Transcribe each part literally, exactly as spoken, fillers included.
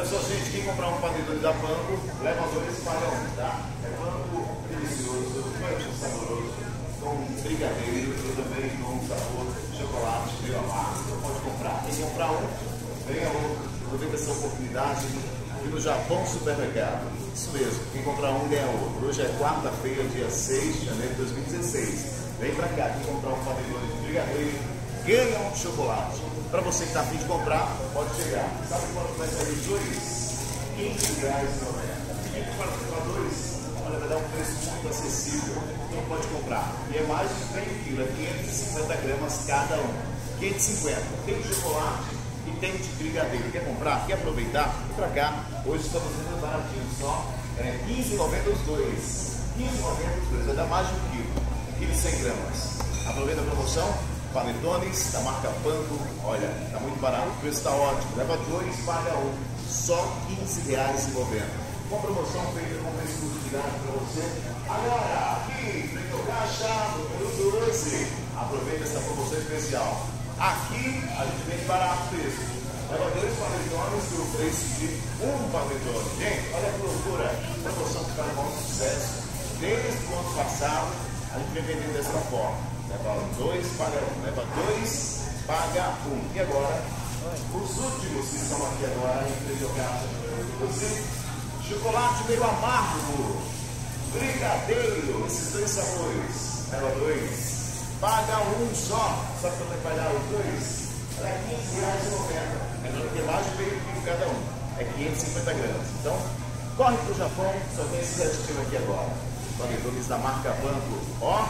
Olha só, gente, quem comprar um panetone da Panko, leva dois e paga um, tá? É Panko delicioso, muito saboroso, com brigadeiro e também com sabor de chocolate meio amargo. Você pode comprar. Quem comprar um, venha outro. Aproveita essa oportunidade aqui no Japão Supermercado. Isso mesmo, quem comprar um ganha outro. Hoje é quarta-feira, dia seis de janeiro de dois mil e dezesseis. Vem pra cá, quem comprar um panetone de brigadeiro, ganha um de chocolate. Para você que está a fim de comprar, pode chegar. Sabe quanto vai sair os dois? quinze reais e noventa. Quem for comprar dois, olha, vai dar um preço muito acessível. Então pode comprar. E é mais de meio quilo, é quinhentos e cinquenta gramas cada um. quinhentos e cinquenta. Tem de chocolate e tem de brigadeiro. Quer comprar? Quer aproveitar? Vem pra cá. Hoje estamos vendendo baratinho, só é, quinze reais e noventa os dois. quinze reais e noventa os dois, vai dar mais de um quilo. um quilo e cem gramas. Aproveita a promoção. Panetones da marca Panko, olha, tá muito barato, o preço tá ótimo, leva dois, paga um, só quinze reais e noventa. Uma promoção feita com exclusividade para você. Agora, aqui, frente ao caixa, número doze, aproveita essa promoção especial. Aqui, a gente vende barato mesmo. Leva dois panetones pelo preço de um panetone. Gente, olha que loucura, promoção que está no maior sucesso. Desde o ano passado, a gente vem vendendo dessa forma. Leva dois, paga um. Leva dois, paga um. E agora, os últimos que estão aqui agora em frente ao caixa para você. Chocolate meio amargo, brigadeiro, esses dois sabores. Leva dois, paga um só. Sabe quanto é que vai dar os dois? É quinze reais e noventa. Lembrando que é mais de meio quilo cada um. É quinhentos e cinquenta gramas. Então, corre para o Japão, só tem esses aditivos aqui agora. Panetones da marca Panko. Ó.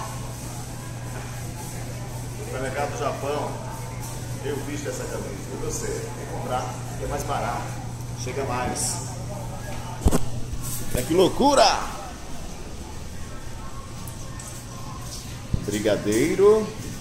Supermercado do Japão, eu visto essa camisa. E você, quer comprar, é mais barato, chega mais. É que loucura! Brigadeiro.